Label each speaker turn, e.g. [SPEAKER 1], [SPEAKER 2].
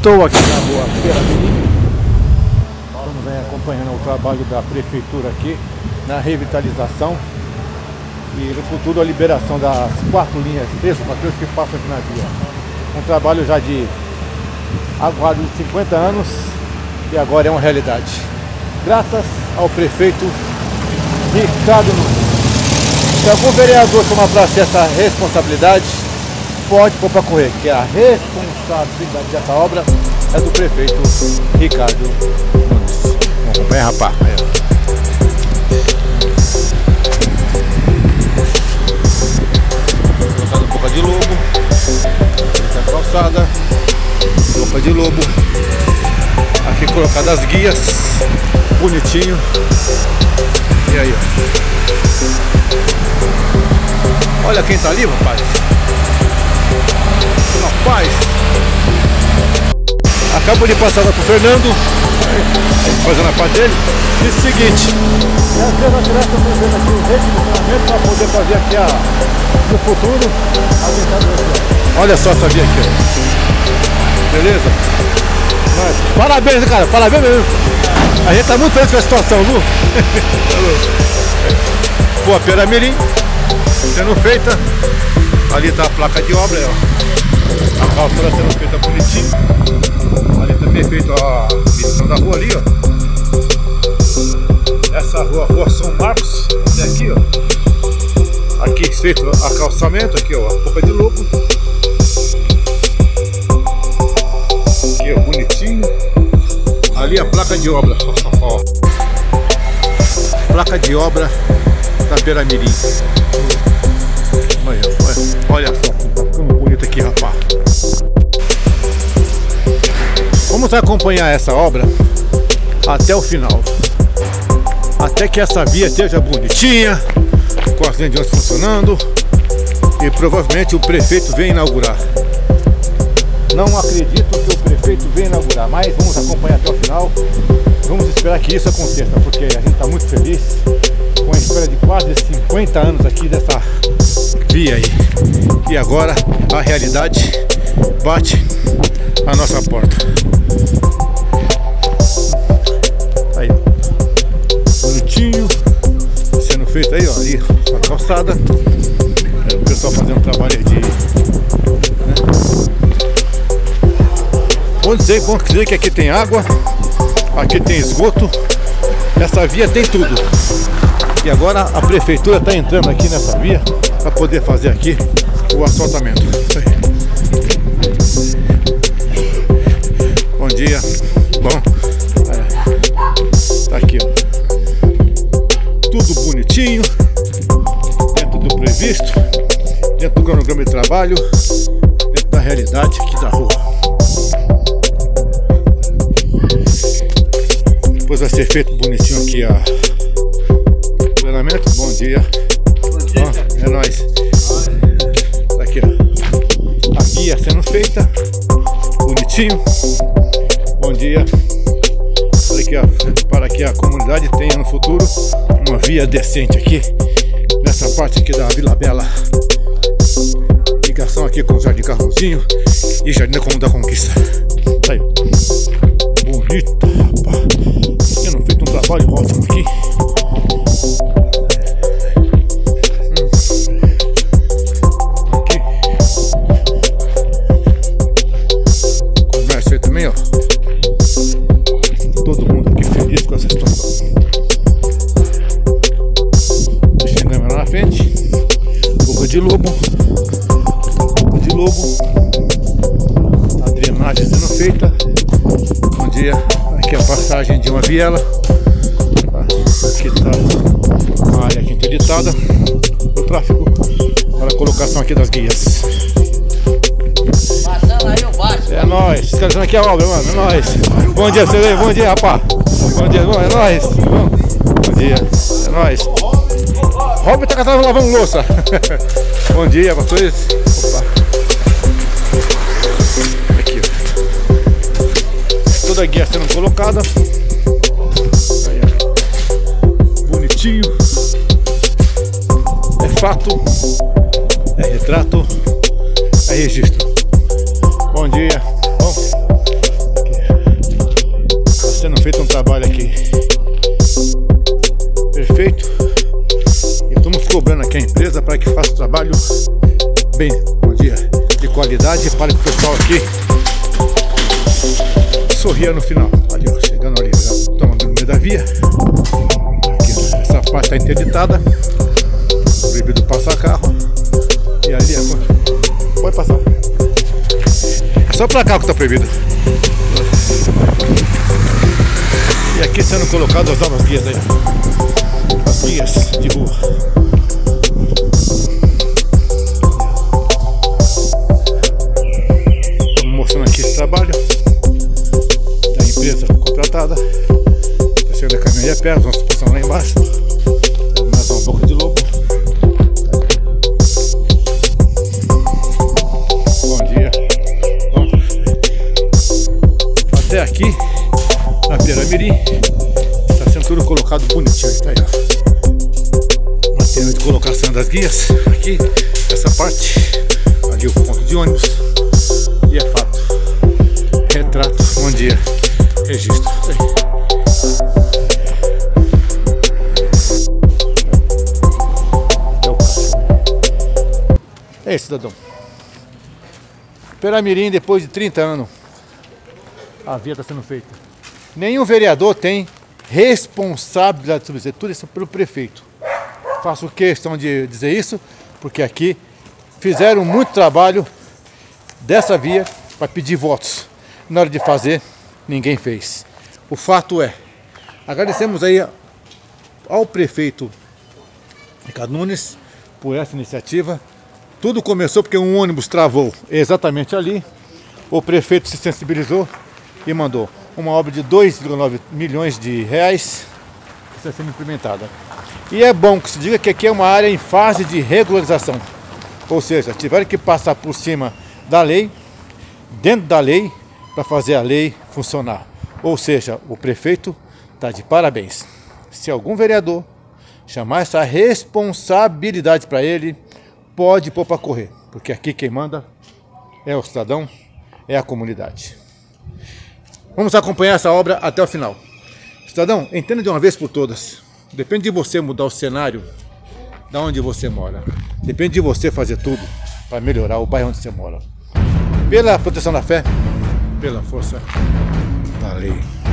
[SPEAKER 1] Estou aqui na rua Pera Mirim. Estamos aí acompanhando o trabalho da prefeitura aqui na revitalização e no futuro a liberação das 4 linhas extras para aqueles que passam aqui na via. Um trabalho já de aguardo de 50 anos e agora é uma realidade. Graças ao prefeito Ricardo Nunes. Se algum vereador tomar para si essa responsabilidade, pode pôr para correr, que a responsabilidade dessa obra é do prefeito Ricardo Nunes. Vamos acompanhar, rapaz. Colocado boca de lobo, essa calçada, boca de lobo. Aqui colocado as guias, bonitinho. E aí, ó. Olha quem tá ali, rapaz. Rapaz, acabo de passar pro Fernando, fazendo a parte dele. Diz o seguinte: às vezes nós estamos fazendo aqui o reposicionamento para poder fazer aqui no futuro a dentadura. Olha só essa via aqui, ó. Beleza? Mas, parabéns, cara, parabéns mesmo. A gente tá muito feliz com a situação, viu? Boa Pera Mirim sendo feita. Ali tá a placa de obra, ó. A calçada sendo feita bonitinho. Ali também é feita a medição da rua ali, ó. Essa rua São Marcos, até aqui, ó. Aqui feito a calçamento, aqui, ó, a boca de lobo. Aqui, ó, bonitinho. Ali a placa de obra, ó. Placa de obra da Pera Mirim. Olha só, tá ficando bonito aqui, rapaz. Vamos acompanhar essa obra até o final, até que essa via esteja bonitinha, com as linhas funcionando, e provavelmente o prefeito vem inaugurar. Não acredito que o prefeito venha inaugurar, mas vamos acompanhar até o final. Vamos esperar que isso aconteça, porque a gente está muito feliz com a espera de quase 50 anos aqui dessa via aí. E agora a realidade bate a nossa porta. Aí, bonitinho, sendo feito aí, ó, ali a calçada. O pessoal fazendo trabalho de, né? Vou dizer que aqui tem água, aqui tem esgoto, essa via tem tudo. E agora a prefeitura está entrando aqui nessa via para poder fazer aqui o asfaltamento. Bom dia. Bom, tá aqui, ó. Tudo bonitinho, dentro do previsto, dentro do cronograma de trabalho, dentro da realidade aqui da rua. Depois vai ser feito bonitinho aqui o treinamento. Bom dia. Bom dia. Ó, é nóis. Tá aqui, ó. A guia sendo feita. Bonitinho. Bom dia. Para que a comunidade tenha no futuro uma via decente aqui nessa parte aqui da Vila Bela. Ligação aqui com o Jardim Carrozinho e Jardim da Comuna da Conquista. Tá aí. Bonito, rapaz. Tendo feito um trabalho ótimo aqui. Aqui. Comércio aí também, ó. Todo mundo aqui feliz com essa situação. Chegando lá na frente. Boca de lobo. Boca de lobo. A drenagem sendo feita. Bom dia. Aqui é a passagem de uma viela. Aqui está a área aqui interditada do tráfego para a colocação aqui das guias.
[SPEAKER 2] Passando aí o baixo.
[SPEAKER 1] É nóis, escrevendo aqui a obra, mano. É nóis. Bom dia, você veio. Bom dia, rapaz. Bom dia, bom, é nóis. Bom dia, é nóis. Robert tá catando lavando louça. Bom dia pra vocês. Opa. Aqui, ó. Toda a guia sendo colocada. Aí, ó. Bonitinho. É fato. É retrato. É registro. Bom dia. Bom, feito um trabalho aqui perfeito e estamos cobrando aqui a empresa para que faça o trabalho bem, bom dia, de qualidade, para que o pessoal aqui sorria no final. Ali, ó, chegando ali, tomando no meio da via. Aqui, essa parte está interditada, proibido passar carro. E ali pode passar. É só para cá que está proibido. E aqui sendo colocadas as novas guias aí, as guias de rua. Estamos mostrando aqui esse trabalho da empresa contratada. Está chegando a caminhoneira perto, vamos passar lá embaixo. Mais uma boca de lobo. Bom dia. Bom, até aqui na Piramirim está sendo tudo colocado bonitinho, tá aí, ó. Material de colocação das guias aqui, essa parte, ali o ponto de ônibus, e é fato, retrato, bom dia, registro, tá aí. É isso, cidadão. Piramirim, depois de 30 anos, a via está sendo feita. Nenhum vereador tem responsabilidade sobre isso, tudo isso pelo prefeito. Faço questão de dizer isso, porque aqui fizeram muito trabalho dessa via para pedir votos. Na hora de fazer, ninguém fez. O fato é, agradecemos aí ao prefeito Ricardo Nunes por essa iniciativa. Tudo começou porque um ônibus travou exatamente ali. O prefeito se sensibilizou e mandou uma obra de 2,9 milhões de reais que está sendo implementada. E é bom que se diga que aqui é uma área em fase de regularização. Ou seja, tiveram que passar por cima da lei, dentro da lei, para fazer a lei funcionar. Ou seja, o prefeito está de parabéns. Se algum vereador chamar essa responsabilidade para ele, pode pôr para correr, porque aqui quem manda é o cidadão, é a comunidade. Vamos acompanhar essa obra até o final. Cidadão, entenda de uma vez por todas. Depende de você mudar o cenário da onde você mora. Depende de você fazer tudo para melhorar o bairro onde você mora. Pela proteção da fé, pela força da lei.